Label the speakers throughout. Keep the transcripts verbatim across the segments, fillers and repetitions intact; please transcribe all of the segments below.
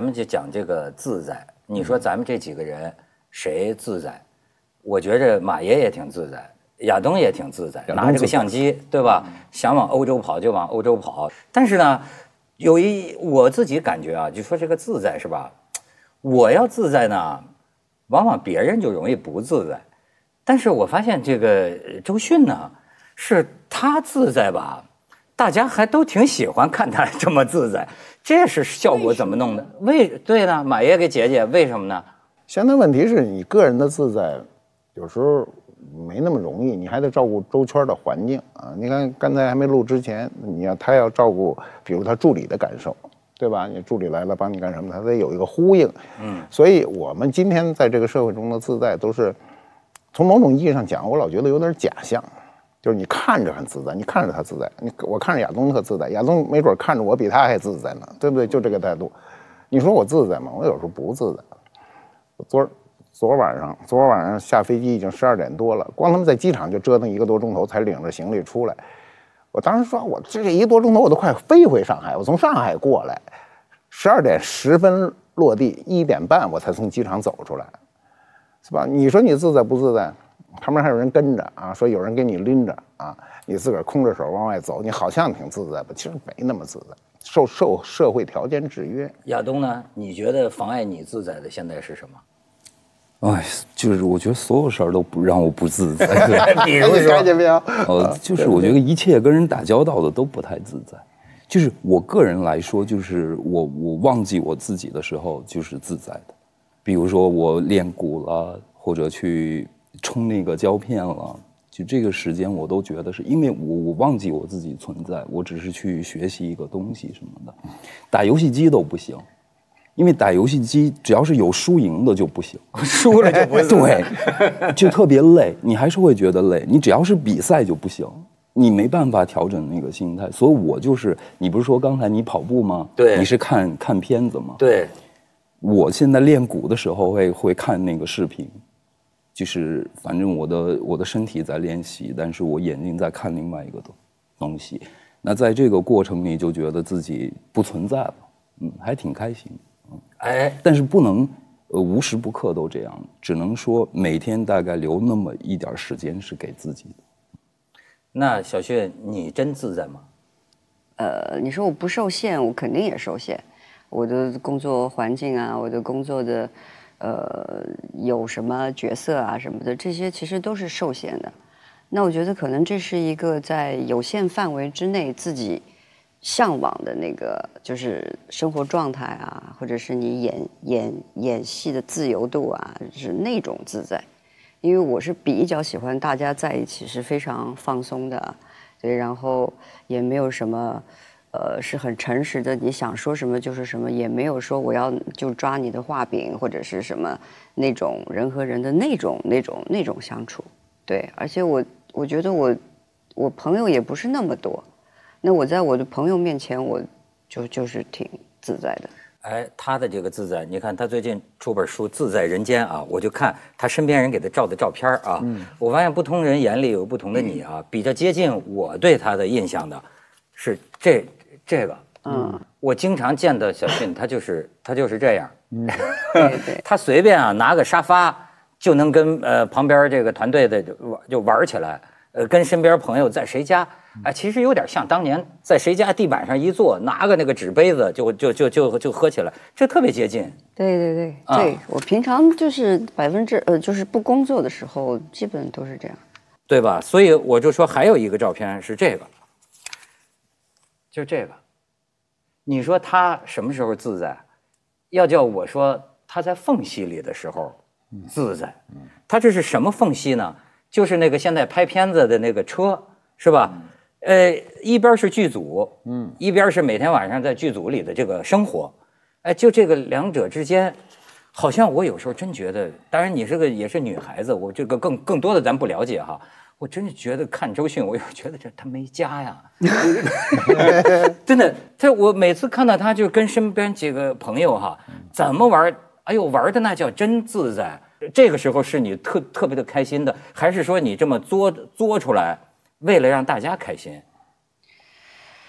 Speaker 1: 们就讲这个自在。你说咱们这几个人谁自在？我觉着马爷也挺自在，亚东也挺自在，拿着个相机，对吧？想往欧洲跑就往欧洲跑。但是呢，有一我自己感觉啊，就说这个自在是吧？我要自在呢，往往别人就容易不自在。但是我发现这个周迅呢，是他自在吧，大家还都挺喜欢看他这么自在。这是效果怎么弄的？为对呢，马爷给解解为什么呢？
Speaker 2: 现在问题是你个人的自在，有时候没那么容易，你还得照顾周圈的环境啊。你看刚才还没录之前，你要他要照顾，比如他助理的感受，对吧？你助理来了帮你干什么，他得有一个呼应。嗯，所以我们今天在这个社会中的自在，都是从某种意义上讲，我老觉得有点假象。就是你看着很自在，你看着他自在，你我看着亚东特自在，亚东没准看着我比他还自在呢，对不对？就这个态度，你说我自在吗？我有时候不自在。我昨昨晚上，昨晚上下飞机已经十二点多了，光他们在机场就折腾一个多钟头才领着行李出来。我当时说，我这一个多钟头我都快飞回上海，我从上海过来，十二点十分落地，一点半我才从机场走出来，是吧？你说你自在不自在？旁边还有人跟着啊，说有人给你拎着啊，你自个儿空着手往外走，你好像挺自在吧，其实没那么自在，受受社会条件制约。
Speaker 1: 亚东呢？你觉得妨碍你自在的现在是什么？
Speaker 3: 哎，就是我觉得所有事儿都不让我不自在。
Speaker 1: 比如说，
Speaker 3: 呃，就是我觉得一切跟人打交道的都不太自在。就是我个人来说，就是我我忘记我自己的时候就是自在的。比如说我练鼓了，或者去冲那个胶片了，就这个时间我都觉得是因为我我忘记我自己存在，我只是去学习一个东西什么的。打游戏机都不行。因为打游戏机只要是有输赢的就不行，
Speaker 1: 输了就不行，
Speaker 3: 对，就特别累，你还是会觉得累。你只要是比赛就不行，你没办法调整那个心态。所以我就是，你不是说刚才你跑步吗？
Speaker 1: 对，
Speaker 3: 你是看看片子吗？
Speaker 1: 对，
Speaker 3: 我现在练鼓的时候会会看那个视频，就是反正我的我的身体在练习，但是我眼睛在看另外一个东西。那在这个过程里就觉得自己不存在了，嗯，还挺开心。
Speaker 1: 哎，
Speaker 3: 但是不能，呃，无时不刻都这样，只能说每天大概留那么一点时间是给自己的。
Speaker 1: 那小旭，你真自在吗？
Speaker 4: 呃，你说我不受限，我肯定也受限。我的工作环境啊，我的工作的，呃，有什么角色啊什么的，这些其实都是受限的。那我觉得可能这是一个在有限范围之内自己向往的那个就是生活状态啊，或者是你演演演戏的自由度啊，是那种自在。因为我是比较喜欢大家在一起是非常放松的，对，然后也没有什么，呃，是很诚实的，你想说什么就是什么，也没有说我要就抓你的画饼或者是什么那种人和人的那种那种那种相处，对，而且我我觉得我我朋友也不是那么多。那我在我的朋友面前，我就就是挺自在的。
Speaker 1: 哎，他的这个自在，你看他最近出本书《自在人间》啊，我就看他身边人给他照的照片啊，嗯、我发现不同人眼里有不同的你啊。嗯、比较接近我对他的印象的，是这这个，嗯，我经常见到小迅，他就是他就是这样，嗯，
Speaker 4: 对对，
Speaker 1: 他随便啊拿个沙发就能跟呃旁边这个团队的就就玩起来，呃，跟身边朋友在谁家。哎，其实有点像当年在谁家地板上一坐，拿个那个纸杯子就就就就就喝起来，这特别接近。
Speaker 4: 对对对，啊、对我平常就是百分之呃，就是不工作的时候，基本都是这样，
Speaker 1: 对吧？所以我就说还有一个照片是这个，就这个。你说他什么时候自在？要叫我说他在缝隙里的时候自在。他这是什么缝隙呢？就是那个现在拍片子的那个车，是吧？嗯呃，一边是剧组，嗯，一边是每天晚上在剧组里的这个生活，哎，就这个两者之间，好像我有时候真觉得，当然你这个也是女孩子，我这个更更多的咱不了解哈，我真是觉得看周迅，我有觉得这他没家呀，真的，他我每次看到他就跟身边几个朋友哈，怎么玩，哎呦，玩的那叫真自在。这个时候是你特特别的开心的，还是说你这么作作出来？为了让大家开心，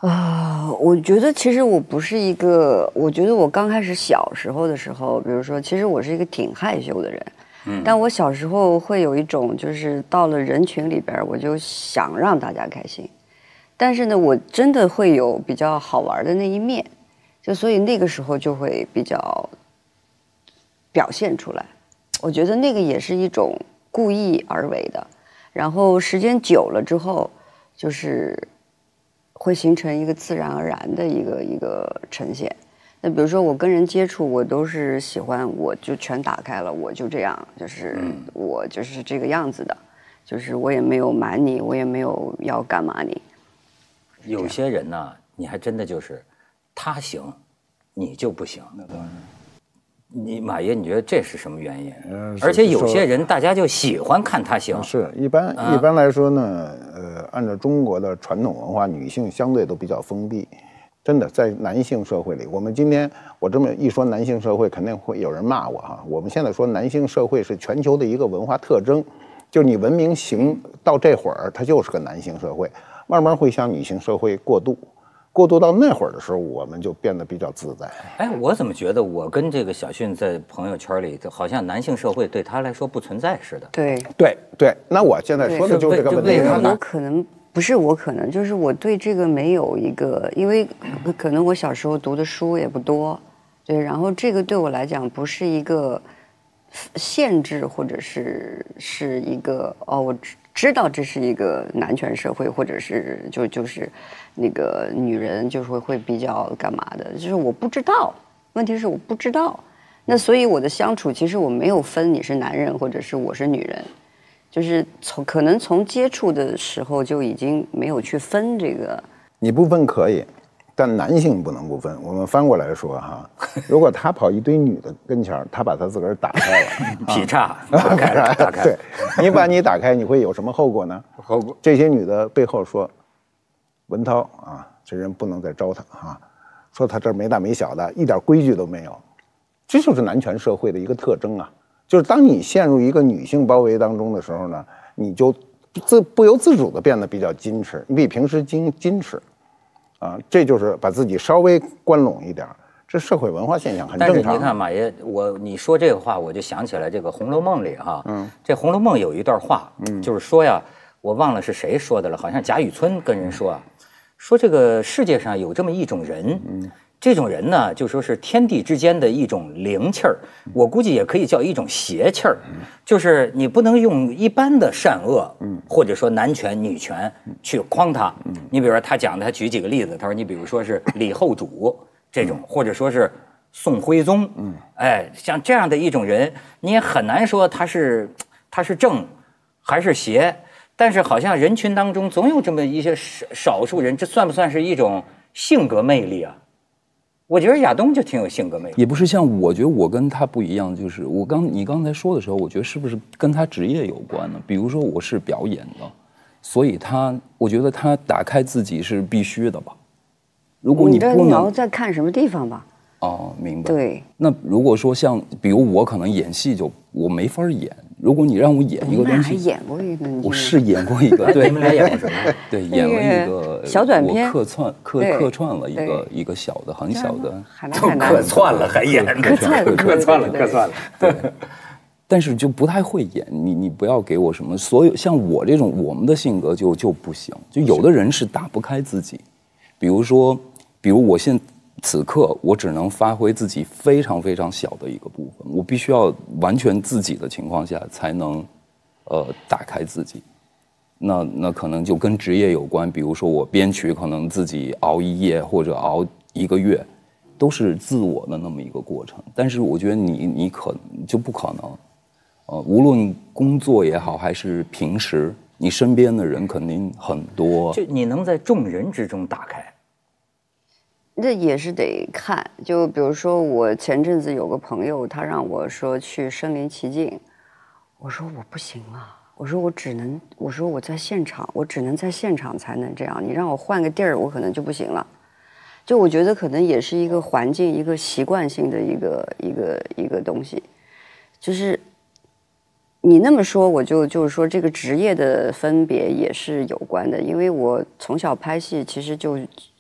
Speaker 4: 啊、呃，我觉得其实我不是一个，我觉得我刚开始小时候的时候，比如说，其实我是一个挺害羞的人。嗯，但我小时候会有一种，就是到了人群里边，我就想让大家开心。但是呢，我真的会有比较好玩的那一面，就所以那个时候就会比较表现出来。我觉得那个也是一种故意而为的，然后时间久了之后，就是会形成一个自然而然的一个一个呈现。那比如说我跟人接触，我都是喜欢我就全打开了，我就这样，就是我就是这个样子的，就是我也没有瞒你，我也没有要干嘛你。
Speaker 1: 有些人呢，你还真的就是他行，你就不行。那当然。你马爷，你觉得这是什么原因？嗯，而且有些人大家就喜欢看他行。
Speaker 2: 是一般、啊、一般来说呢，呃，按照中国的传统文化，女性相对都比较封闭。真的，在男性社会里，我们今天我这么一说，男性社会肯定会有人骂我哈。我们现在说男性社会是全球的一个文化特征，就你文明行到这会儿，它就是个男性社会，慢慢会向女性社会过渡。过渡到那会儿的时候，我们就变得比较自在。
Speaker 1: 哎，我怎么觉得我跟这个小迅在朋友圈里，好像男性社会对他来说不存在似的。
Speaker 4: 对
Speaker 2: 对对，那我现在说的就是这个问题。
Speaker 4: 我可能不是我可能就是我对这个没有一个，因为可能我小时候读的书也不多，对，然后这个对我来讲不是一个限制，或者是是一个哦，我知道这是一个男权社会，或者是就就是那个女人就是会会比较干嘛的，就是我不知道，问题是我不知道，那所以我的相处其实我没有分你是男人或者是我是女人，就是从可能从接触的时候就已经没有去分这个。
Speaker 2: 你不分可以，但男性不能不分。我们翻过来说哈，如果他跑一堆女的跟前，他把他自个儿打开了，
Speaker 1: 劈叉打开了，打开。
Speaker 2: 对，你把你打开，你会有什么后果呢？
Speaker 1: 后果，
Speaker 2: 这些女的背后说，文涛啊，这人不能再招他啊，说他这没大没小的，一点规矩都没有。这就是男权社会的一个特征啊，就是当你陷入一个女性包围当中的时候呢，你就自不由自主的变得比较矜持，你比平时矜矜持。啊，这就是把自己稍微关拢一点，这社会文化现象很正常。
Speaker 1: 但是你看马爷，我你说这个话，我就想起来这个《红楼梦》里哈，嗯，这《红楼梦》有一段话，嗯，就是说呀，我忘了是谁说的了，好像贾雨村跟人说啊，说这个世界上有这么一种人，嗯，这种人呢，就说是天地之间的一种灵气儿，我估计也可以叫一种邪气儿，就是你不能用一般的善恶，嗯，或者说男权女权去框他。你比如说他讲的，他举几个例子，他说你比如说是李后主这种，或者说是宋徽宗，嗯，哎，像这样的一种人，你也很难说他是他是正还是邪，但是好像人群当中总有这么一些少少数人，这算不算是一种性格魅力啊？我觉得亚东就挺有性格魅力，
Speaker 3: 也不是像我觉得我跟他不一样，就是我刚你刚才说的时候，我觉得是不是跟他职业有关呢？比如说我是表演的，所以他我觉得他打开自己是必须的吧。如果你不能，
Speaker 4: 你要在看什么地方吧？
Speaker 3: 哦，明白。
Speaker 4: 对。
Speaker 3: 那如果说像比如我可能演戏就我没法演，如果你让我演一个东西，
Speaker 4: 你还演过一个，
Speaker 3: 我是演过一个，对，
Speaker 1: 你们俩演过什么？
Speaker 3: 对，演了一个
Speaker 4: 小短片，
Speaker 3: 我客串客客串了一个一个小的很小的，
Speaker 1: 都客串了还演，
Speaker 4: 客串了
Speaker 1: 客串了客串了，
Speaker 3: 对。但是就不太会演，你你不要给我什么，所有像我这种我们的性格就就不行，就有的人是打不开自己，比如说，比如我现此刻我只能发挥自己非常非常小的一个部分，我必须要完全自己的情况下才能，呃，打开自己。那那可能就跟职业有关，比如说我编曲可能自己熬一夜或者熬一个月，都是自我的那么一个过程。但是我觉得你你可就不可能，呃，无论工作也好还是平时，你身边的人肯定很多，
Speaker 1: 就你能在众人之中打开。
Speaker 4: 这也是得看，就比如说我前阵子有个朋友，他让我说去身临其境，我说我不行了，我说我只能，我说我在现场，我只能在现场才能这样，你让我换个地儿，我可能就不行了。就我觉得可能也是一个环境，一个习惯性的一个一个一个东西，就是你那么说，我就就是说这个职业的分别也是有关的，因为我从小拍戏，其实就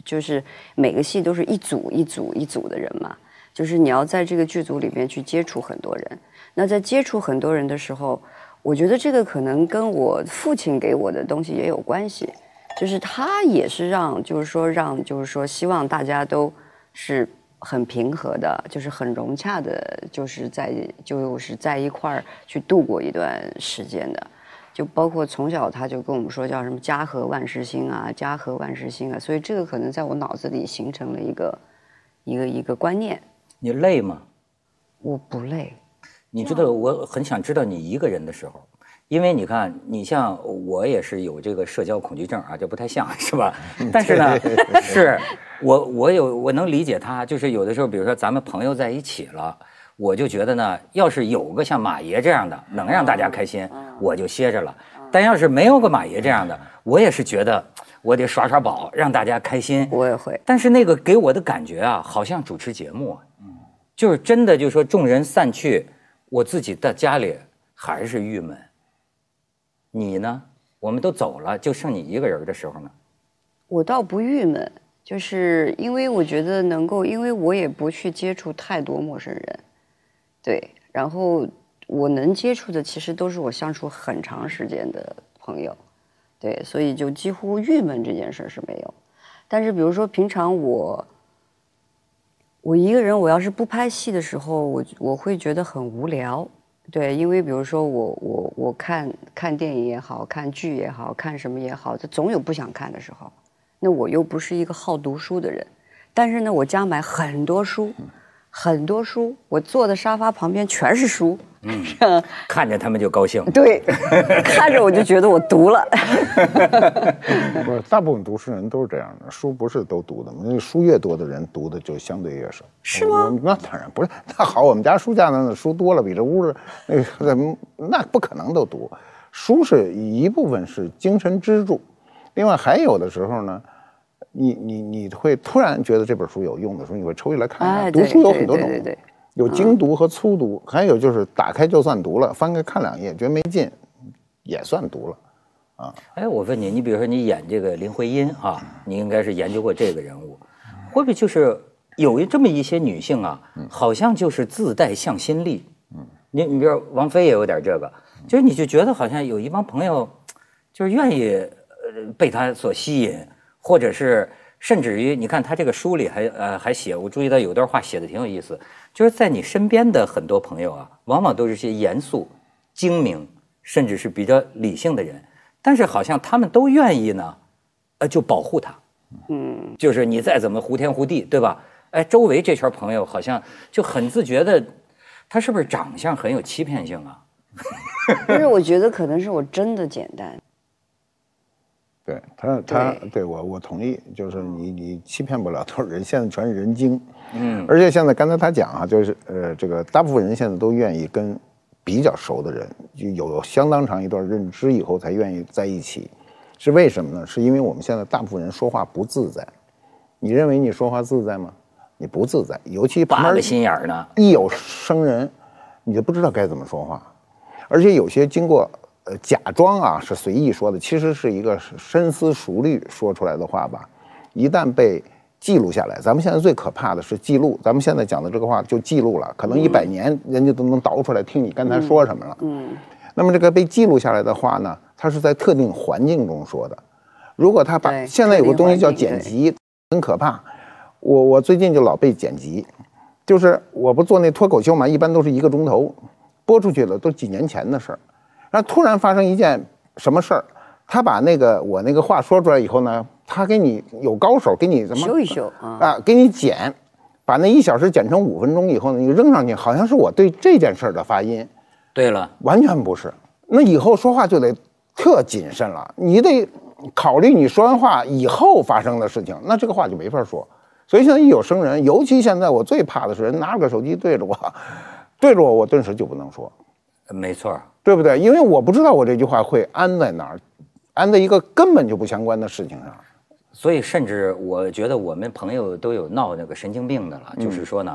Speaker 4: 就是每个戏都是一组一组一组的人嘛，就是你要在这个剧组里面去接触很多人。那在接触很多人的时候，我觉得这个可能跟我父亲给我的东西也有关系，就是他也是让，就是说让，就是说希望大家都是很平和的，就是很融洽的，就是在就是在一块儿去度过一段时间的。就包括从小他就跟我们说叫什么家和万事兴啊，家和万事兴啊，所以这个可能在我脑子里形成了一个一个一个观念。
Speaker 1: 你累吗？
Speaker 4: 我不累。
Speaker 1: 你知道，我很想知道你一个人的时候，因为你看，你像我也是有这个社交恐惧症啊，这不太像是吧？但是呢，是我我有我能理解他，就是有的时候，比如说咱们朋友在一起了。我就觉得呢，要是有个像马爷这样的能让大家开心，我就歇着了。但要是没有个马爷这样的，我也是觉得我得耍耍宝，让大家开心。
Speaker 4: 我也会。
Speaker 1: 但是那个给我的感觉啊，好像主持节目，就是真的，就是说众人散去，我自己在家里还是郁闷。你呢？我们都走了，就剩你一个人的时候呢？
Speaker 4: 我倒不郁闷，就是因为我觉得能够，因为我也不去接触太多陌生人。对，然后我能接触的其实都是我相处很长时间的朋友，对，所以就几乎郁闷这件事是没有。但是比如说平常我我一个人，我要是不拍戏的时候，我我会觉得很无聊，对，因为比如说我我我看看电影也好看剧也好看什么也好，这总有不想看的时候。那我又不是一个好读书的人，但是呢，我家买很多书。很多书，我坐的沙发旁边全是书，嗯，
Speaker 1: 看着他们就高兴。
Speaker 4: 对，看着我就觉得我读了。
Speaker 2: 不是，大部分读书人都是这样的，书不是都读的，那书越多的人读的就相对越少。
Speaker 4: 是吗？
Speaker 2: 那当然不是。那好，我们家书架上的书多了，比这屋的那个那不可能都读。书是一部分是精神支柱，另外还有的时候呢。你你你会突然觉得这本书有用的时候，你会抽起来看看。
Speaker 4: 哎、
Speaker 2: 读书有很多种，
Speaker 4: 对对对对
Speaker 2: 有精读和粗读，嗯、还有就是打开就算读了，翻开看两页觉得没劲，也算读了，啊。
Speaker 1: 哎，我问你，你比如说你演这个林徽因啊，你应该是研究过这个人物，会不会就是有这么一些女性啊，好像就是自带向心力？嗯，你你比如王菲也有点这个，就是你就觉得好像有一帮朋友，就是愿意呃被她所吸引。或者是甚至于，你看他这个书里还呃还写，我注意到有段话写的挺有意思，就是在你身边的很多朋友啊，往往都是些严肃、精明，甚至是比较理性的人，但是好像他们都愿意呢，呃，就保护他，嗯，就是你再怎么胡天胡地，对吧？哎，周围这圈朋友好像就很自觉的，他是不是长相很有欺骗性啊？
Speaker 4: 不是，我觉得可能是我真的简单。
Speaker 2: 对他，他对我我同意，就是你你欺骗不了多少人，现在全是人精，嗯，而且现在刚才他讲啊，就是呃，这个大部分人现在都愿意跟比较熟的人，就有相当长一段认知以后才愿意在一起，是为什么呢？是因为我们现在大部分人说话不自在，你认为你说话自在吗？你不自在，尤其旁边
Speaker 1: 八个心眼儿呢，
Speaker 2: 一有生人，你就不知道该怎么说话，而且有些经过。呃，假装啊是随意说的，其实是一个深思熟虑说出来的话吧。一旦被记录下来，咱们现在最可怕的是记录。咱们现在讲的这个话就记录了，可能一百年人家都能倒出来听你刚才说什么了。嗯。嗯那么这个被记录下来的话呢，它是在特定环境中说的。如果他把现在有个东西叫剪辑，很可怕。我我最近就老被剪辑，就是我不做那脱口秀嘛，一般都是一个钟头，播出去了都几年前的事儿。然后突然发生一件什么事儿，他把那个我那个话说出来以后呢，他给你有高手给你怎么
Speaker 4: 修一修啊，
Speaker 2: 啊，给你剪，把那一小时剪成五分钟以后呢，你扔上去，好像是我对这件事的发音。
Speaker 1: 对了，
Speaker 2: 完全不是。那以后说话就得特谨慎了，你得考虑你说完话以后发生的事情，那这个话就没法说。所以现在一有生人，尤其现在我最怕的是人拿着个手机对着我，对着我，我顿时就不能说。
Speaker 1: 没错，
Speaker 2: 对不对？因为我不知道我这句话会安在哪儿，安在一个根本就不相关的事情上。
Speaker 1: 所以甚至我觉得我们朋友都有闹那个神经病的了，嗯、就是说呢，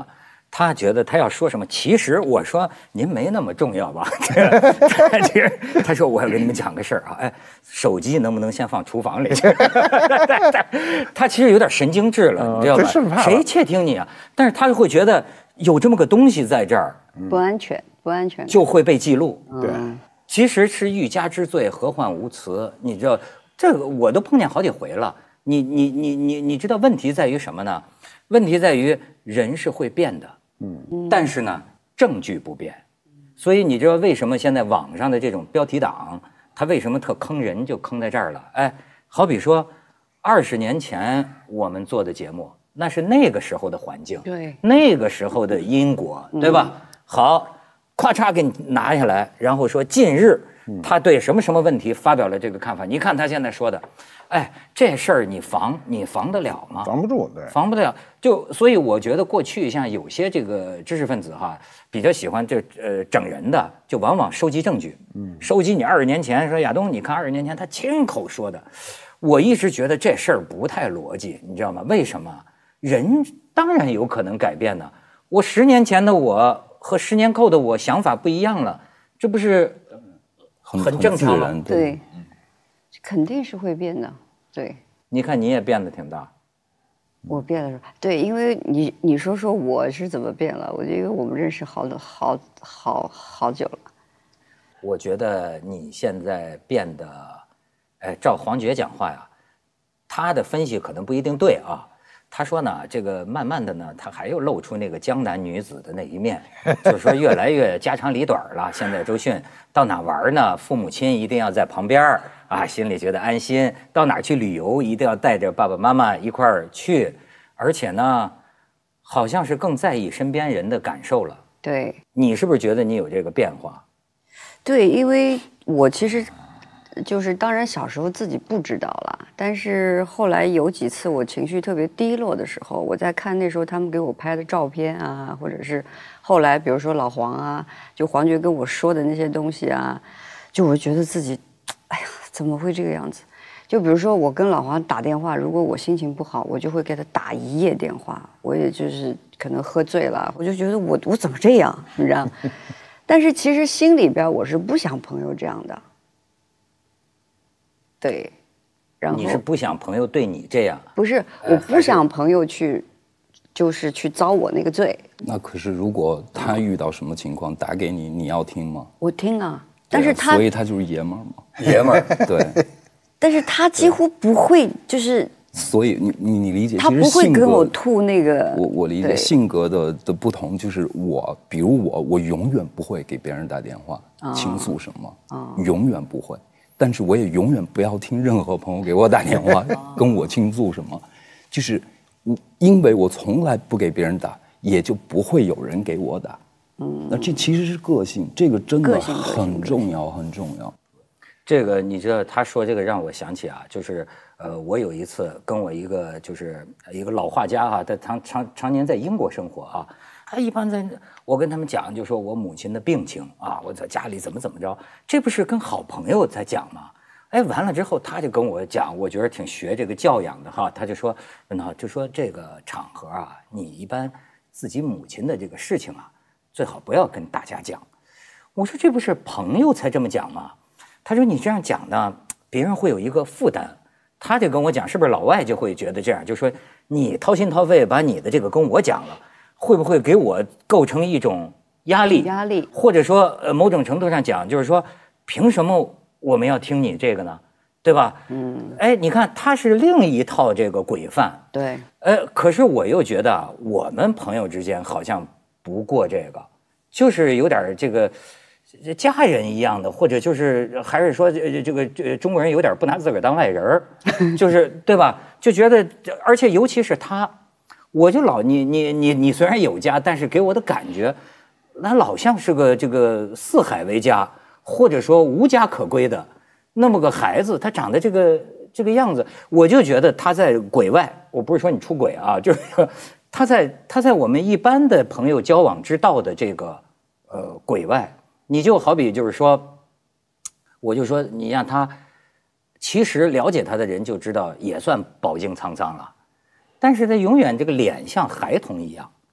Speaker 1: 他觉得他要说什么，其实我说您没那么重要吧？他这个他说我要跟你们讲个事儿啊，哎，手机能不能先放厨房里去？他其实有点神经质了，你知道吧？谁窃听你啊？但是他会觉得有这么个东西在这儿，
Speaker 4: 不安全，不安全，
Speaker 1: 就会被记录。
Speaker 2: 对，
Speaker 1: 其实是欲加之罪，何患无辞？你知道这个我都碰见好几回了。你你你你你知道问题在于什么呢？问题在于人是会变的。嗯，但是呢，证据不变，所以你知道为什么现在网上的这种标题党，他为什么特坑人，就坑在这儿了？哎，好比说，二十年前我们做的节目，那是那个时候的环境，
Speaker 4: 对，
Speaker 1: 那个时候的因果，对吧？嗯、好，咔嚓给你拿下来，然后说近日他对什么什么问题发表了这个看法，你看他现在说的。哎，这事儿你防你防得了吗？
Speaker 2: 防不住，对，
Speaker 1: 防不了。就所以我觉得过去像有些这个知识分子哈，比较喜欢这呃整人的，就往往收集证据，嗯，收集你二十年前说亚东，你看二十年前他亲口说的，我一直觉得这事儿不太逻辑，你知道吗？为什么？人当然有可能改变呢。我十年前的我和十年后的我想法不一样了，这不是
Speaker 3: 很
Speaker 1: 很正常吗？
Speaker 4: 对。肯定是会变的，对。
Speaker 1: 你看你也变得挺大，
Speaker 4: 我变了，对，因为你你说说我是怎么变了？我觉得我们认识好多好好好久了。
Speaker 1: 我觉得你现在变得，哎，照黄觉讲话呀，他的分析可能不一定对啊。他说呢，这个慢慢的呢，他还又露出那个江南女子的那一面，就是说越来越家长里短了。现在周迅到哪玩呢，父母亲一定要在旁边啊，心里觉得安心。到哪去旅游，一定要带着爸爸妈妈一块儿去，而且呢，好像是更在意身边人的感受了。
Speaker 4: 对，
Speaker 1: 你是不是觉得你有这个变化？
Speaker 4: 对，因为我其实。就是当然小时候自己不知道了，但是后来有几次我情绪特别低落的时候，我在看那时候他们给我拍的照片啊，或者是后来比如说老黄啊，就黄觉跟我说的那些东西啊，就我觉得自己，哎呀，怎么会这个样子？就比如说我跟老黄打电话，如果我心情不好，我就会给他打一夜电话，我也就是可能喝醉了，我就觉得我我怎么这样，你知道？但是其实心里边我是不想朋友这样的。对，然后
Speaker 1: 你是不想朋友对你这样？
Speaker 4: 不是，我不想朋友去，就是去遭我那个罪。
Speaker 3: 那可是如果他遇到什么情况打给你，你要听吗？
Speaker 4: 我听啊，但是他
Speaker 3: 所以他就是爷们儿嘛，
Speaker 1: 爷们儿
Speaker 3: 对。
Speaker 4: 但是他几乎不会，就是
Speaker 3: 所以你你你理解，
Speaker 4: 他不会跟我吐那个。
Speaker 3: 我我理解性格的的不同，就是我，比如我，我永远不会给别人打电话倾诉什么，永远不会。但是我也永远不要听任何朋友给我打电话跟我倾诉什么，就是因为我从来不给别人打，也就不会有人给我打。嗯，那这其实是个性，这个真的很重要，很重要。
Speaker 1: 这个你知道，他说这个让我想起啊，就是呃，我有一次跟我一个就是一个老画家哈、啊，他常常常年在英国生活啊。他一般在，我跟他们讲，就说我母亲的病情啊，我在家里怎么怎么着，这不是跟好朋友在讲吗？哎，完了之后他就跟我讲，我觉得挺学这个教养的哈，他就说，那就说这个场合啊，你一般自己母亲的这个事情啊，最好不要跟大家讲。我说这不是朋友才这么讲吗？他说你这样讲呢，别人会有一个负担。他就跟我讲，是不是老外就会觉得这样，就说你掏心掏肺把你的这个跟我讲了。会不会给我构成一种压力？
Speaker 4: 压力，
Speaker 1: 或者说，呃，某种程度上讲，就是说，凭什么我们要听你这个呢？对吧？嗯，哎，你看，它是另一套这个规范。
Speaker 4: 对。
Speaker 1: 呃，可是我又觉得，我们朋友之间好像不过这个，就是有点这个家人一样的，或者就是还是说，这这个这中国人有点不拿自个儿当外人儿，就是对吧？就觉得，而且尤其是他。我就老你你你你虽然有家，但是给我的感觉，那老像是个这个四海为家，或者说无家可归的那么个孩子，他长得这个这个样子，我就觉得他在鬼外。我不是说你出轨啊，就是他在他在我们一般的朋友交往之道的这个呃鬼外。你就好比就是说，我就说你让他，其实了解他的人就知道，也算饱经沧桑了。但是他永远这个脸像孩童一样，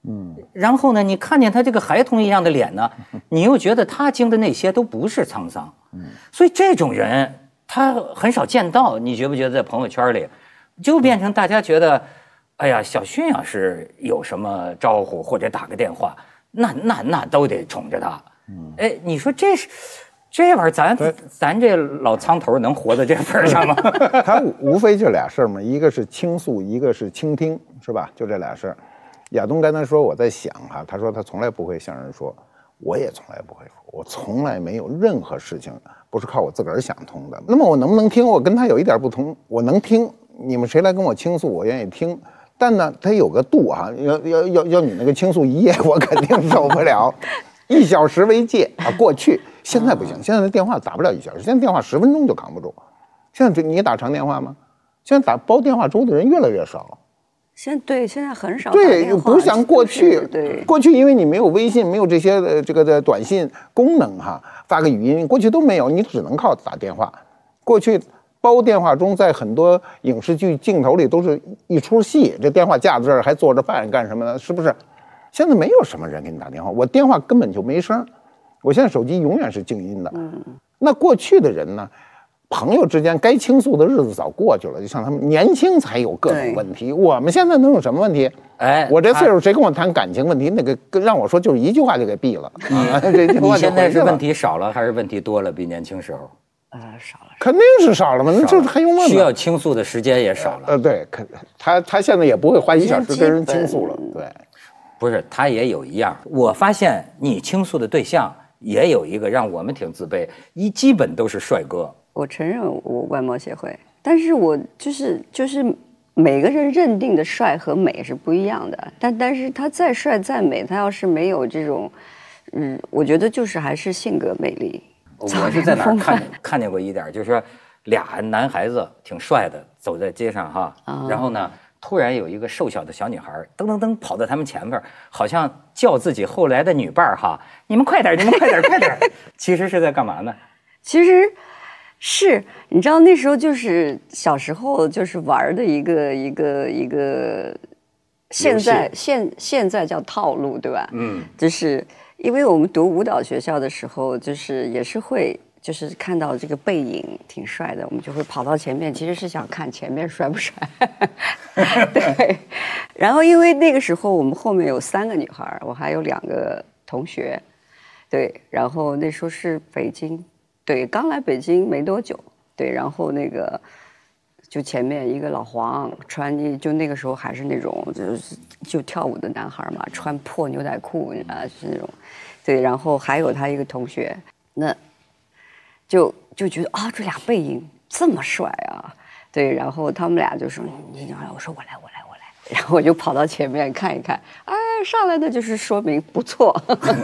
Speaker 1: 嗯，然后呢，你看见他这个孩童一样的脸呢，你又觉得他经的那些都不是沧桑。嗯，所以这种人他很少见到，你觉不觉得在朋友圈里，就变成大家觉得，哎呀，小迅要是有什么招呼或者打个电话，那那那都得宠着他。嗯，哎，你说这是。这玩意儿，咱咱这老苍头能活到这份上吗？
Speaker 2: 他无非就俩事儿嘛，一个是倾诉，一个是倾听，是吧？就这俩事儿。亚东刚才说我在想哈，他说他从来不会向人说，我也从来不会说，我从来没有任何事情不是靠我自个儿想通的。那么我能不能听？我跟他有一点不同，我能听，你们谁来跟我倾诉，我愿意听。但呢，他有个度啊，要要要要你那个倾诉一夜，我肯定受不了。一小时为界啊，过去。现在不行，现在的电话打不了一小时，现在电话十分钟就扛不住。现在你打长电话吗？现在打煲电话粥的人越来越少。
Speaker 4: 现在对，现在很少打
Speaker 2: 对，
Speaker 4: 电话
Speaker 2: 不像过去。
Speaker 4: 对，
Speaker 2: 过去因为你没有微信，没有这些呃这个的短信功能哈，发个语音，过去都没有，你只能靠打电话。过去煲电话中，在很多影视剧镜头里都是一出戏，这电话架在这儿还做着饭干什么呢？是不是？现在没有什么人给你打电话，我电话根本就没声。我现在手机永远是静音的。嗯，那过去的人呢，朋友之间该倾诉的日子早过去了，就像他们年轻才有各种问题，我们现在能有什么问题？哎，我这岁数谁跟我谈感情问题，那个让我说就是一句话就给毙了。
Speaker 1: 啊，这句话你现在是问题少了还是问题多了？比年轻时候？
Speaker 4: 呃，少了，
Speaker 2: 肯定是少了嘛，那这还用问吗？
Speaker 1: 需要倾诉的时间也少了。
Speaker 2: 呃，对，可他他现在也不会花一小时跟人倾诉了。对，
Speaker 1: 不是，他也有一样，我发现你倾诉的对象。也有一个让我们挺自卑，一基本都是帅哥。
Speaker 4: 我承认我外貌协会，但是我就是就是每个人认定的帅和美是不一样的。但但是他再帅再美，他要是没有这种，嗯，我觉得就是还是性格魅力。
Speaker 1: 我是在哪儿看看见过一点，就是说俩男孩子挺帅的走在街上哈，哦、然后呢。突然有一个瘦小的小女孩噔噔噔跑到他们前面，好像叫自己后来的女伴儿哈，你们快点，你们快点，快点！其实是在干嘛呢？
Speaker 4: 其实是你知道那时候就是小时候就是玩的一个一个一个，现在现现在叫套路对吧？嗯，就是因为我们读舞蹈学校的时候，就是也是会。就是看到这个背影挺帅的，我们就会跑到前面，其实是想看前面帅不帅。对，然后因为那个时候我们后面有三个女孩，我还有两个同学，对，然后那时候是北京，对，刚来北京没多久，对，然后那个就前面一个老黄穿，就那个时候还是那种就是就跳舞的男孩嘛，穿破牛仔裤啊，是那种，对，然后还有他一个同学，那。就就觉得啊、哦，这俩背影这么帅啊，对，然后他们俩就说你来，我说我来我来我来，然后我就跑到前面看一看，哎，上来的就是说明不错。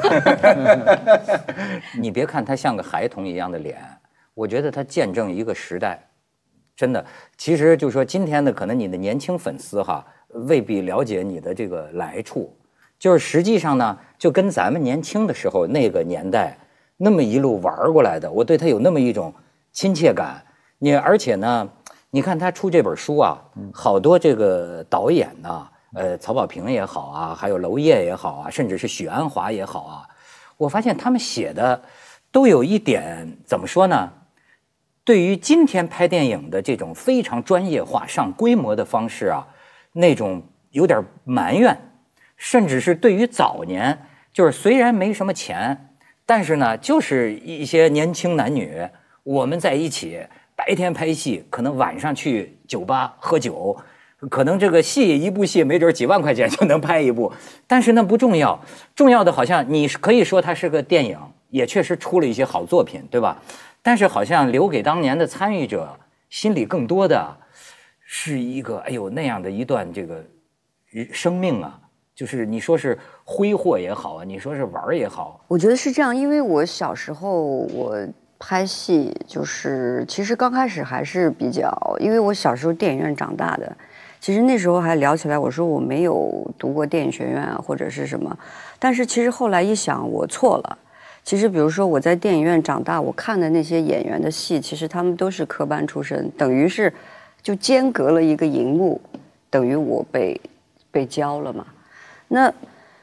Speaker 1: 你别看他像个孩童一样的脸，我觉得他见证一个时代，真的。其实就说今天的可能你的年轻粉丝哈，未必了解你的这个来处，就是实际上呢，就跟咱们年轻的时候那个年代。那么一路玩过来的，我对他有那么一种亲切感。你而且呢，你看他出这本书啊，好多这个导演呢，呃，曹保平也好啊，还有娄烨也好啊，甚至是许鞍华也好啊，我发现他们写的都有一点怎么说呢？对于今天拍电影的这种非常专业化、上规模的方式啊，那种有点埋怨，甚至是对于早年，就是虽然没什么钱。但是呢，就是一些年轻男女，我们在一起，白天拍戏，可能晚上去酒吧喝酒，可能这个戏一部戏没准几万块钱就能拍一部，但是那不重要，重要的好像你可以说它是个电影，也确实出了一些好作品，对吧？但是好像留给当年的参与者心里更多的是一个，哎呦那样的一段这个生命啊。就是你说是挥霍也好啊，你说是玩也好，
Speaker 4: 我觉得是这样，因为我小时候我拍戏，就是其实刚开始还是比较，因为我小时候电影院长大的，其实那时候还聊起来，我说我没有读过电影学院啊或者是什么，但是其实后来一想，我错了。其实比如说我在电影院长大，我看的那些演员的戏，其实他们都是科班出身，等于是就间隔了一个荧幕，等于我被被教了嘛。那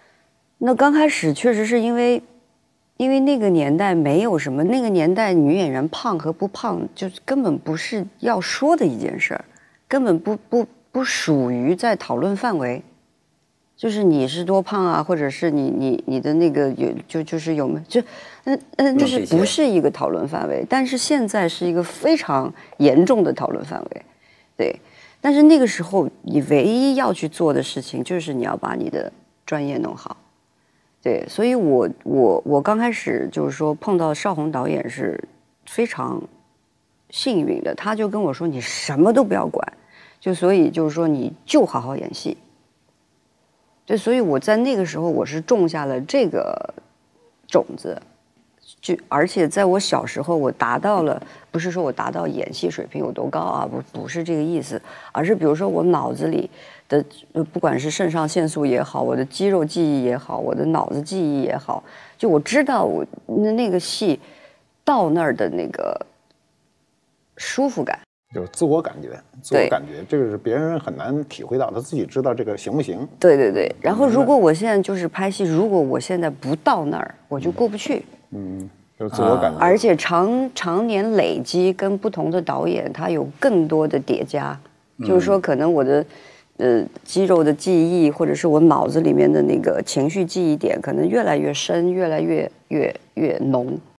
Speaker 4: 那刚开始确实是因为，因为那个年代没有什么，那个年代女演员胖和不胖，就根本不是要说的一件事儿，根本不不不属于在讨论范围。就是你是多胖啊，或者是你你你的那个有就就是有没就，嗯嗯，就是不是一个讨论范围。但是现在是一个非常严重的讨论范围，对。但是那个时候你唯一要去做的事情就是你要把你的专业弄好。对，所以我我我刚开始就是说碰到邵宏导演是非常幸运的，他就跟我说你什么都不要管，就所以就是说你就好好演戏。对，所以我在那个时候我是种下了这个种子，就而且在我小时候我达到了，不是说我达到演戏水平有多高啊，不不是这个意思，而是比如说我脑子里的不管是肾上腺素也好，我的肌肉记忆也好，我的脑子记忆也好，就我知道我那那个戏到那儿的那个舒服感。
Speaker 2: 有自我感觉，自我感觉，这个是别人很难体会到，他自己知道这个行不行。
Speaker 4: 对对对，然后如果我现在就是拍戏，如果我现在不到那儿，我就过不去。
Speaker 2: 嗯，有自我感觉。
Speaker 4: 而且长常年累积，跟不同的导演，他有更多的叠加，嗯、就是说，可能我的呃肌肉的记忆，或者是我脑子里面的那个情绪记忆点，可能越来越深，越来越越越浓。